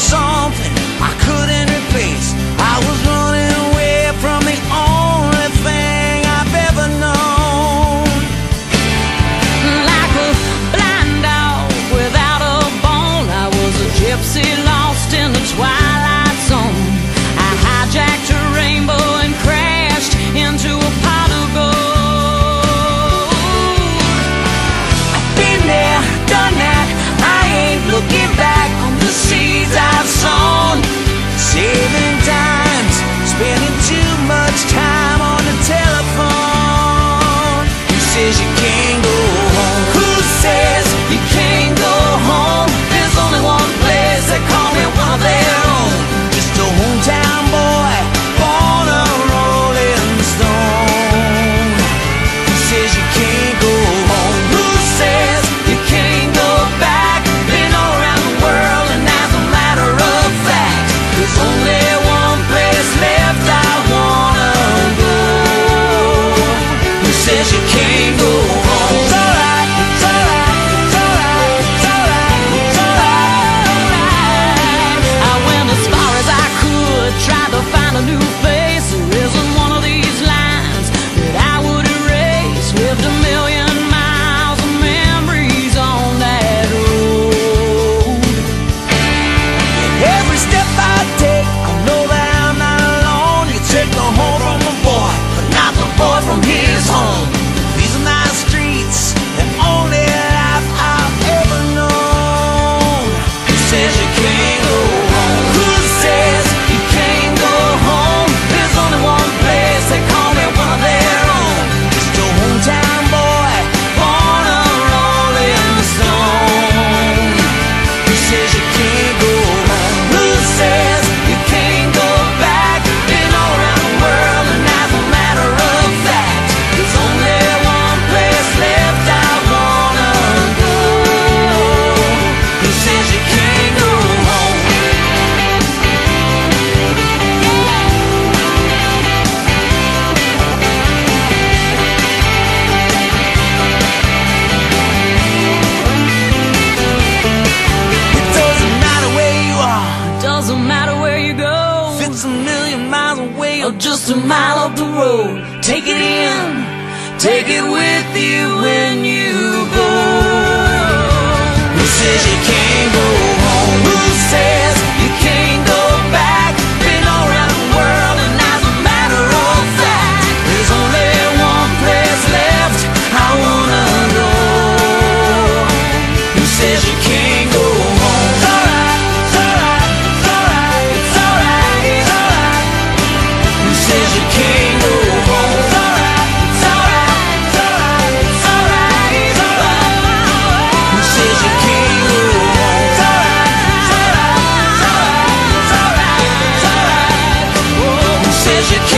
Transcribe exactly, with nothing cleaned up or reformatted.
something I couldn't replace. I was running away from the only thing I've ever known. Like a blind dog without a bone, I was a gypsy lost in the twilight zone. I hijacked a rainbow and crashed into a pot of gold. I've been there, done that, I ain't looking back on the seeds I've sown. Saving times, spending too much time on the telephone. Who says you can't go home? Who says you can't go home? There's only one place they call me one of their own. Just a hometown boy, born a rolling stone. Who says you can't go home? Who says you can't go back? Been all around the world and as a matter of fact, there's only one place left I wanna go. Who says you can't go home? It's alright, it's alright, it's alright, it's alright, it's alright. I went as far as I could, tried to find a new face. There isn't one of these lines that I would erase. Lived a million miles of memories on that road. Every step I take, I know that I'm not alone. You take the home from the boy, but not the boy from his home. These are my streets, the only life I've ever known. Who says you can't go home? Who says you can't go home? There's only one place they call me one of their own. Just a hometown boy, born a rolling stone. Who says you can't go home? Who says you can't go back? Been all around the world and as a matter of fact, there's only one place left I wanna go. Who says you can't go home? It doesn't matter where you are, Doesn't matter where you go, if it's a million miles away or just a mile up the road. take it in, take it with you when you go. Who says you can't go home? Who says you can't go back? Been all around the world and as a matter of fact, there's only one place left I wanna go. Who says you can't go home? It's alright, it's alright, it's alright, it's alright, it's alright. Who says you can't go home? It's alright, it's alright, it's alright, it's alright, it's alright. Who says you can't go home? It's alright, it's alright, it's alright, it's alright, it's alright. Who says you can't